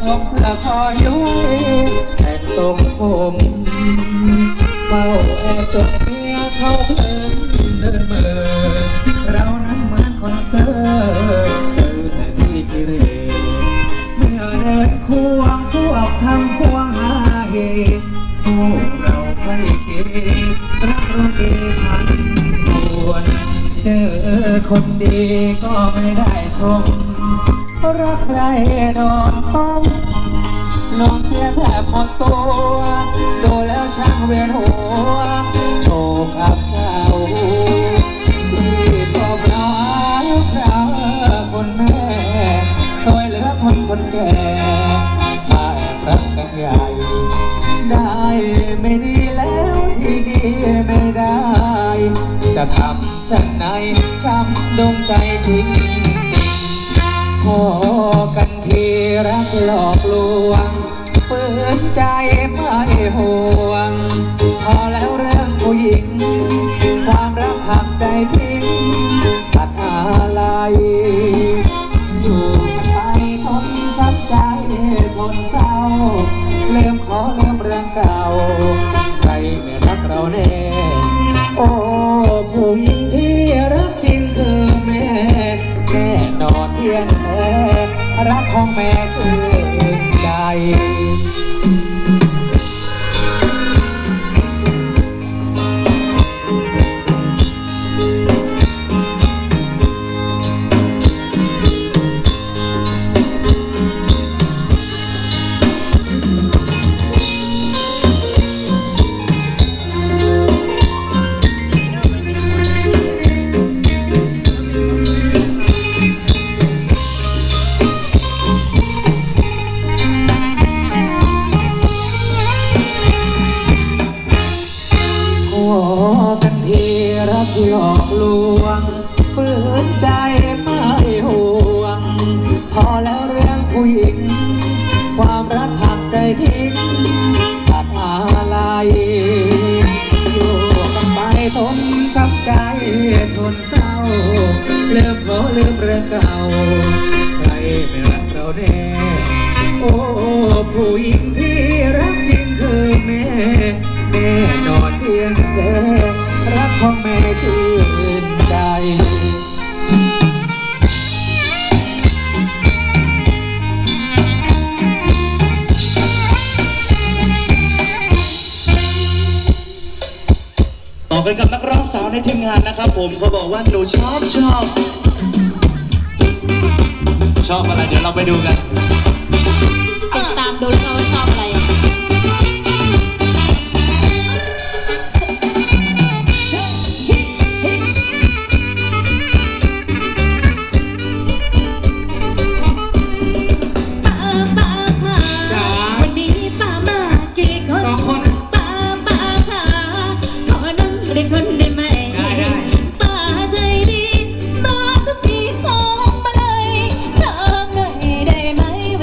สวมเสื้อคอย้วยแต่งทรงผมเฝ้าแอบจดเมียเขาเพลินเดินเมื่อเรานั้นเหมือนคนเซ่อเจอแต่ที่กิเลสเมื่อเดินควงพวกทำควงหาเหตุพวกเราไม่เกณฑ์รักเราดีพันควรเจอคนดีก็ไม่ได้ชมรักใครโดนต้มลงเสียแทบหมดตัวดูแล้วช่างเวียนหัวโชคอับเจ้าที่ชอบเราคราคนแม่ถอยเหลือทนคนแก่มาแอบรักกันใหญ่ได้ไม่ดีแล้วที่ดีไม่ได้จะทำฉันไหนช้ำดวงใจทิ้งพอกันทีรักหลอกลวงฝืนใจไม่ห่วงพอแล้วเรื่องผู้หญิงความรักหักใจทิ้งตัดอะไรอยู่ไปทนช้ำใจทนเศร้าเริ่มขอเริ่มเรื่องเก่าใครไม่รักเราแน่โอ้ผู้หญิงที่รักจริงคือแม่แน่นอนเพียงแค่รักของแม่ชื่นใจกันทีรักหลอกลวงฝืนใจไม่ห่วงพอแล้วเรื่องผู้หญิงความรักหักใจทิ้งตัดอะไรอยู่กันไปทนช้ำใจทนเศร้าเริ่มขอลืมเรื่องเก่าใครไม่รักเราแน่โอ้ผู้หญิงที่รักจริงคือแม่แน่นอนเพียงแค่รักของแม่ชื่นใจต่อกันกับนักร้องสาวในทีมงานนะครับผมเขาบอกว่าหนูชอบอะไรเดี๋ยวเราไปดูกันติดตามดูแล้วกันว่าชอบอะไรไ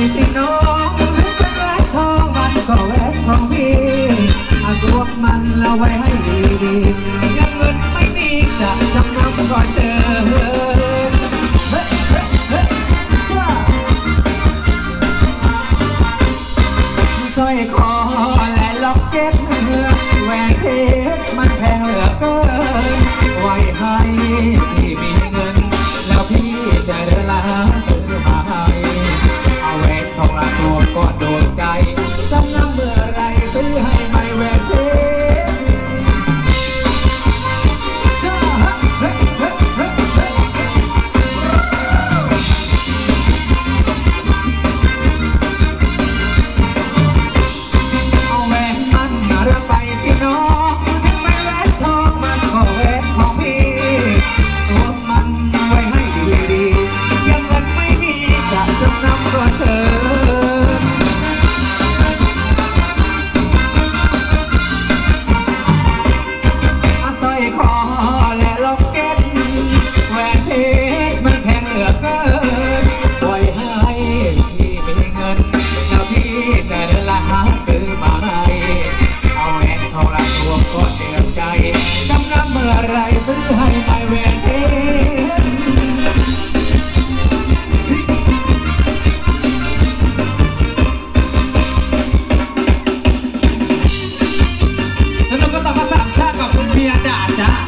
พี่น้องเป็นแหวนทองมันก็แหวนของพี่เอารวมมันแล้วไว้ให้ดีๆยังเงินไม่มีจะจำนำก็เชิญเฮ้เฮ้เฮ้ชาสร้อยคอและล็อกเก็ตแหวนเพชรมันแพงเหลือเกินไว้ให้ที่มีเงินแล้วพี่จะเดินลาซื้อมาให้เอาแหวนทองละตัวก็โดนใจจำนำเมื่อไรซื้อให้ไม่แหวนเพชรชาเฮ้เฮ้เฮ้เฮ้เอาแหวนมันเรือไปพี่น้องถึงไม่แหวนทองมันก็แหวนของพี่ตัวมันไว้ให้ดีๆยังเงินไม่มีจะจำนำก็เชิญสร้อยคอและล็อกเก็ตแหวนเพชรมันแพงเหลือเกินไว้ให้พี่มีเงินแล้วพี่จะเดินละหาซื้อมาให้เอาแหวนทองละตัวก็เดือดใจจำนำเมื่อไรซื้อให้ไม่แหวนเพชรสนุกก็ต้องมาสามชาติกับเมียด่าจ้า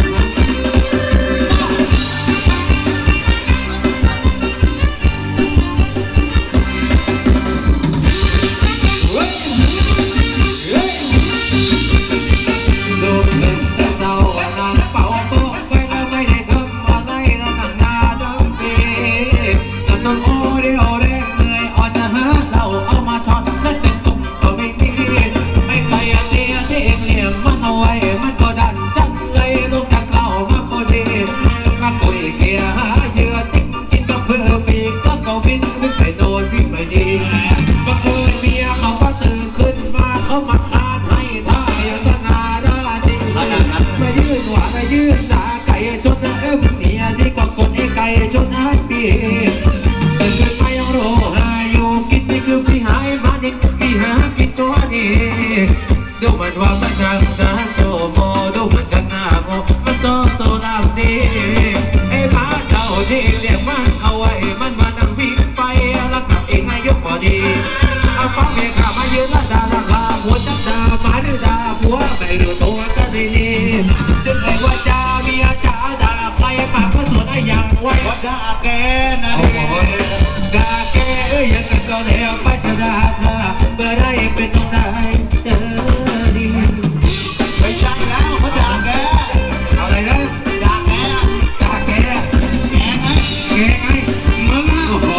ลูกเห็นแต่เศร้านางเป่าโป๊กไปแล้วไม่ได้ทำอะไรแล้วตั้งนาตั้งปีจนต้องโอ้เดียวแรงเหนื่อยอ่อนจะหาเราเอามาทอดและจะตุ่มก็ไม่มีไม่ไกลเตี้ยที่เองเลี้ยงมันเอาไว้มันก็ดันจันเลยลูกจากเรามาพอดีมาคุยเกี่ยหาเหยื่อติ๊กกินกับเพื่อปีกก็เกาบินขึ้นไปโดนวิ่งไปดีบังเอิญเมียเขาก็ตื่นขึ้นมาเขามาคานให้ท่าอย่างสง่าราศีมายืนหวานมายืนด่าไก่ชนนะเมียดีกว่าคนไอ้ไก่ชนนะปีตื่นขึ้นมายังโรหาอยู่กินไม่คือที่หายมาดิที่หากินตัวดีดูมันว่ามันช่างน่าโซโมดูมันช่างน่าโง่มันโซดำดีไอ้พาเจ้าที่เรียกมันเอาไว้มันมานั่งวิ่งไปแล้วกับเองนายกพอดีเอาฟังเมียข้ามายืนละด่าละลาหัวจับด่าหมาหรือด่าผัวไม่รู้ตัวกันดีจึงไอ้ว่าจ่าเมียจ๋าด่าใครปากก็สวนไอ้อย่างไว้ด่าแกนะด่าแกยังกันก็แล้วไปจะด่าเธอเมื่อไรเป็นตรงไหนเจอดีไม่ใช่แล้วเขาด่าแกเอาอะไรนะด่าแกด่าแกแกไงมึงโอ้โห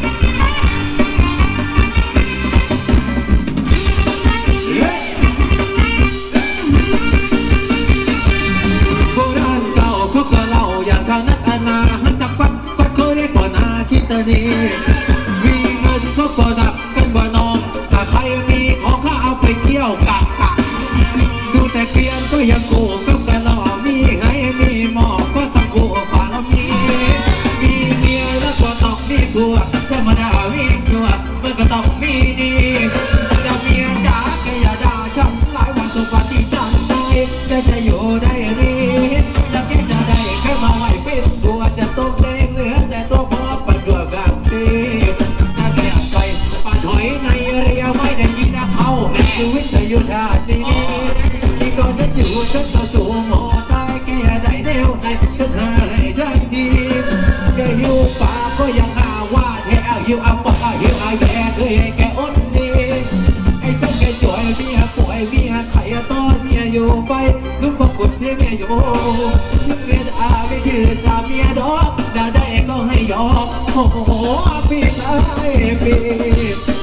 โบราณเก่าเขาก็เล่าอย่างทางนั้นอาณาหันจากฟัดเขาเรียกว่านาคิตานีมีเงินเขาก็ดับกันบ่น้องถ้าใครมีของเขาเอาไปเที่ยวกะดูแต่เกลียนก็ยังโกงกับกันหล่อมีให้มีหมอกก็ต้องโกงฝ่าเรามีเมียแล้วก็ต้องมีผัวธรรมดามีชัวมันก็ต้องมีดีแต่เมียจ๋าแกอย่าด่าฉันหลายวันสุขวันที่ฉันตายจะอยู่ได้ดีแล้วแกจะได้แค่มาไหวเป็นผัวจะตกแดงเหลือแต่ตัวพ่อปัดตัวกลางปีถ้าแกไปปัดหอยในเรียวไม่ได้ยินนะเขาในชีวิตจะอยู่ท่านี้นี่ก็จะอยู่ฉันต่อสู้หมอตายแกได้แนวในฉันหายทันทีแกหิวปากก็ยังหาว่าแท้หิวอับปากหิวไอแย่เคยให้แกอดดีไอ้ฉันแกช่วยเมียป่วยเมียไข่ตอนเมียอยู่ไปลูกก็กดที่เมียอยู่ที่เมียด่าไม่ถือสาเมียดอกด่าได้ก็ให้ยอมโอ้โหปีนไอ้ปี